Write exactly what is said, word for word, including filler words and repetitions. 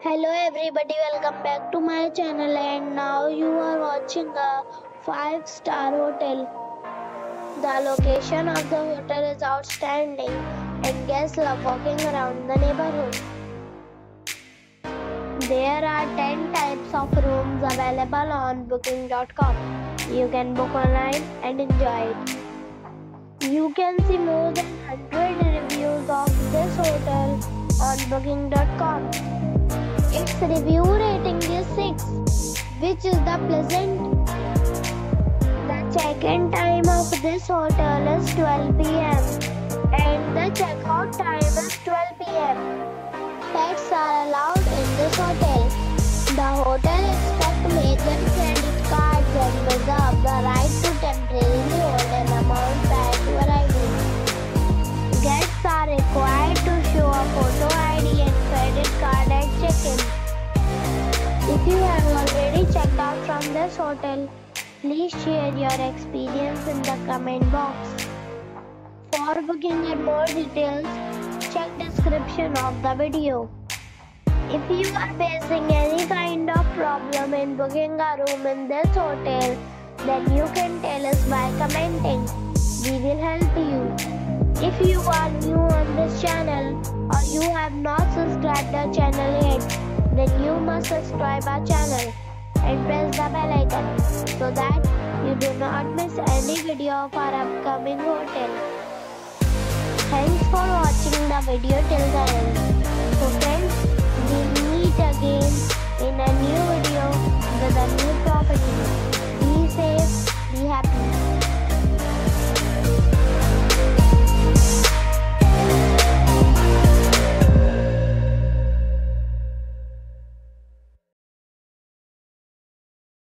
Hello everybody, welcome back to my channel and now you are watching a five star hotel. The location of the hotel is outstanding and guests love walking around the neighborhood. There are ten types of rooms available on booking dot com. You can book online and enjoy it. You can see more than one hundred reviews of this hotel on booking dot com. Its review rating is six, which is the pleasant. The check-in time of this hotel is twelve p m and the check-out time is twelve p m Pets are allowed in this hotel. The hotel accepts major credit cards and reserves the right to temporarily hold an amount prior to arrival. Guests are required to show a photo I D and credit card at check-in. If you have already checked out from this hotel, please share your experience in the comment box. For booking and more details, check description of the video. If you are facing any kind of problem in booking a room in this hotel, then you can tell us by commenting. We will help you. If you are new on this channel or you have not subscribed our channel yet, then you must subscribe our channel and press the bell icon so that you do not miss any video of our upcoming hotel. Thanks for watching the video till the end.